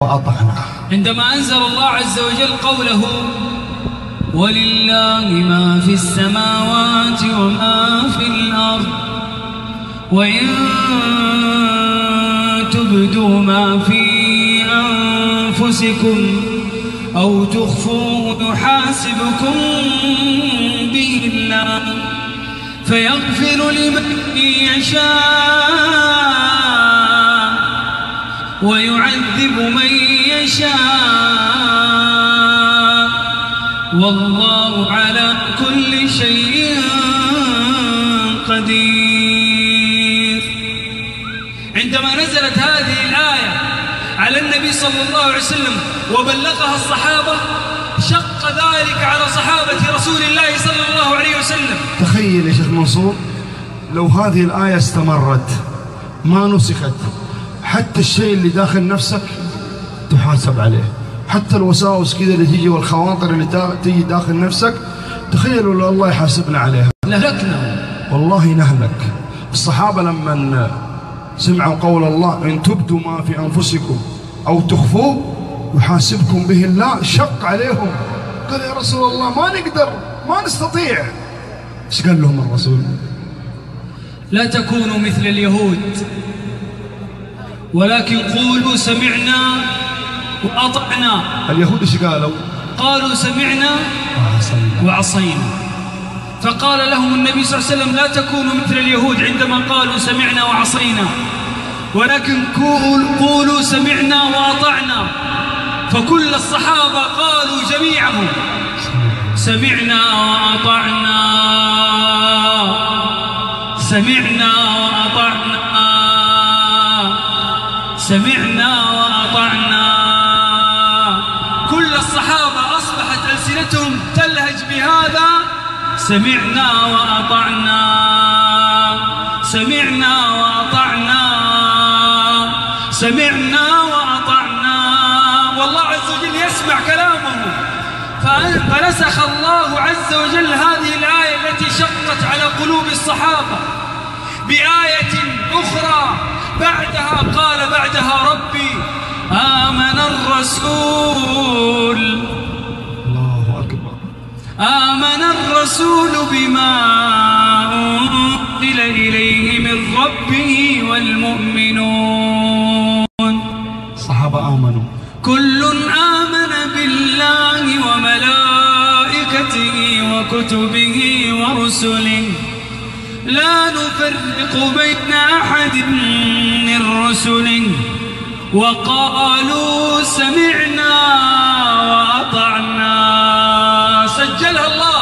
وأطعنا. عندما أنزل الله عز وجل قوله ولله ما في السماوات وما في الأرض وإن تبدوا ما في أنفسكم أو تخفوه يحاسبكم به الله فيغفر لمن يشاء ويعذب من يشاء والله على كل شيء قدير. عندما نزلت هذه الآية على النبي صلى الله عليه وسلم وبلغها الصحابة شق ذلك على صحابة رسول الله صلى الله عليه وسلم. تخيل يا شيخ منصور لو هذه الآية استمرت ما نسخت، حتى الشيء اللي داخل نفسك تحاسب عليه، حتى الوساوس كذا اللي تيجي والخواطر اللي تيجي داخل نفسك تخيلوا لو الله يحاسبنا عليها لهلكنا والله نهلك. الصحابة لما سمعوا قول الله إن تبدوا ما في أنفسكم أو تخفوه يحاسبكم به الله شق عليهم، قال يا رسول الله ما نقدر ما نستطيع. ايش قال لهم الرسول؟ لا تكونوا مثل اليهود ولكن قولوا سمعنا وأطعنا. اليهود ايش قالوا؟ قالوا سمعنا وعصينا. فقال لهم النبي صلى الله عليه وسلم لا تكونوا مثل اليهود عندما قالوا سمعنا وعصينا ولكن قولوا سمعنا وأطعنا. فكل الصحابة قالوا جميعهم سمعنا وأطعنا سمعنا وأطعنا سمعنا وأطعنا. كل الصحابة أصبحت ألسنتهم تلهج بهذا سمعنا وأطعنا سمعنا وأطعنا سمعنا وأطعنا. والله عز وجل يسمع كلامه. فنسخ الله عز وجل هذه الآية التي شقت على قلوب الصحابة بآية أخرى بعدها قال بعدها ربي آمن الرسول الله أكبر آمن الرسول بما أنزل إليه من ربه والمؤمنون. الصحابة آمنوا كل آمن بالله وملائكته وكتبه ورسله لا نفرق بين أحد من رسله وقالوا سمعنا وأطعنا. سجلها الله.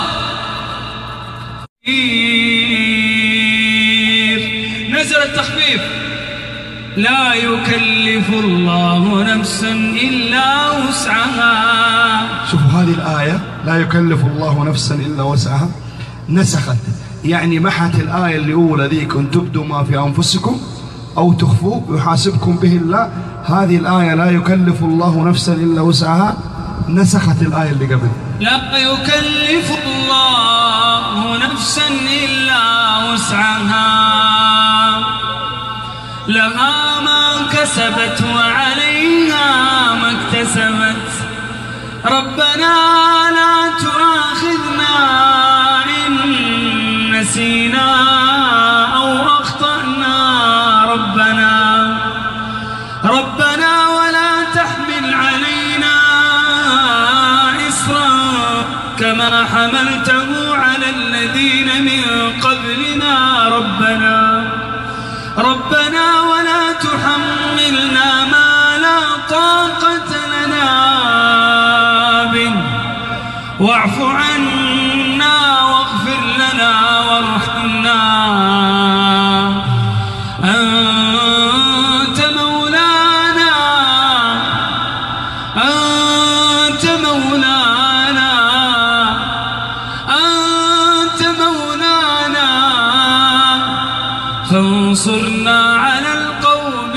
نزل التخفيف لا يكلف الله نفسا إلا وسعها. شوفوا هذه الآية لا يكلف الله نفسا إلا وسعها نسخت، يعني محت الآية اللي أولى ذيك أن تبدوا ما في أنفسكم أو تخفوه يحاسبكم به الله. هذه الآية لا يكلف الله نفسا إلا وسعها نسخت الآية اللي قبل. لا يكلف الله نفسا إلا وسعها لها ما كسبت وعليها ما اكتسبت ربنا لا تؤاخذنا إن نسينا أو أخطأنا ربنا ولا تحمل علينا إصرا كما حملته على الذين من قبلنا ربنا ولا تحملنا ما لا طاقة لنا به واعف عنا واغفر لنا وارحمنا أنت مولانا فانصرنا على القوم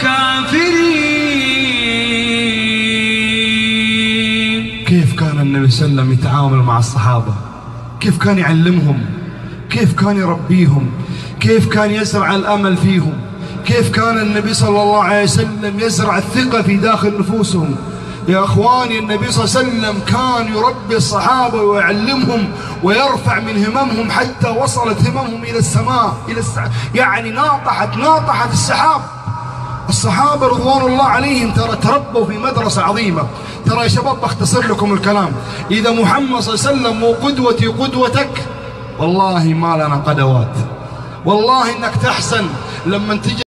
الكافرين. كيف كان النبي صلى الله عليه وسلم يتعامل مع الصحابة؟ كيف كان يعلمهم؟ كيف كان يربيهم؟ كيف كان يزرع الأمل فيهم؟ كيف كان النبي صلى الله عليه وسلم يزرع الثقة في داخل نفوسهم. يا أخواني النبي صلى الله عليه وسلم كان يربي الصحابة ويعلمهم ويرفع من هممهم حتى وصلت هممهم إلى السماء، يعني ناطحت السحاب. الصحابة رضوان الله عليهم ترى تربوا في مدرسة عظيمة. ترى يا شباب بختصر لكم الكلام، إذا محمد صلى الله عليه وسلم مو قدوتي قدوتك والله ما لنا قدوات. والله إنك تحسن لما تجي